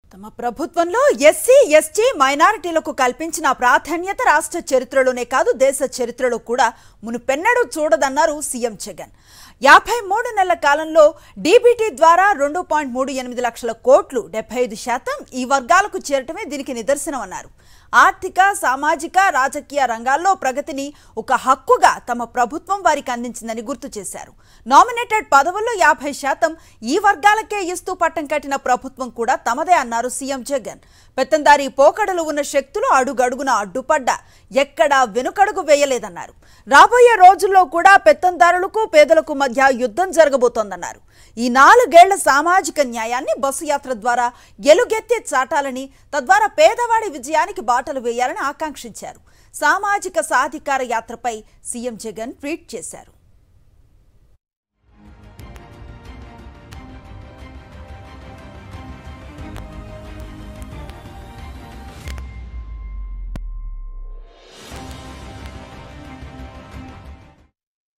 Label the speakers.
Speaker 1: తమ ప్రభుత్వంలో SC ST మైనారిటీలకు కల్పించిన ప్రాధాన్యత రాష్ట్ర చరిత్రలోనే కాదు దేశ చరిత్రలో కూడా మునుపెన్నడూ చూడదన్నారు సీఎం జగన్. 53 నెలల కాలంలో డీబీటీ ద్వారా 2.38 లక్షల కోట్లు 75% ఈ వర్గాలకు చేరటమే దీనికి నిదర్శనం అన్నారు. ఆర్థిక సామాజిక రాజకీయ రంగాల్లో ప్రగతిని ఒక హక్కుగా తమ ప్రభుత్వం వారికి అందించిందని గుర్తు చేశారు. నామినేటెడ్ పదవుల్లో 50% ఈ వర్గాలకే ఇస్తూ పట్టం కట్టిన ప్రభుత్వం కూడా తమదే అన్నారు సీఎం జగన్. పెత్తందారీ పోకడలు ఉన్న శక్తులు అడుగడుగున అడ్డుపడ్డా ఎక్కడా వెనుకడుగు వేయలేదన్నారు. రాబోయే రోజుల్లో కూడా పెత్తందారులకు పేదలకు మధ్య యుద్ధం జరగబోతోందన్నారు. ఈ 4 ఏళ్ల సామాజిక న్యాయాన్ని బస్సు యాత్ర ద్వారా ఎలుగెత్తి చాటాలని, తద్వారా పేదవాడి విజయానికి బాటలు వేయాలని ఆకాంక్షించారు. సామాజిక సాధికార యాత్రపై సీఎం జగన్ ట్వీట్ చేశారు.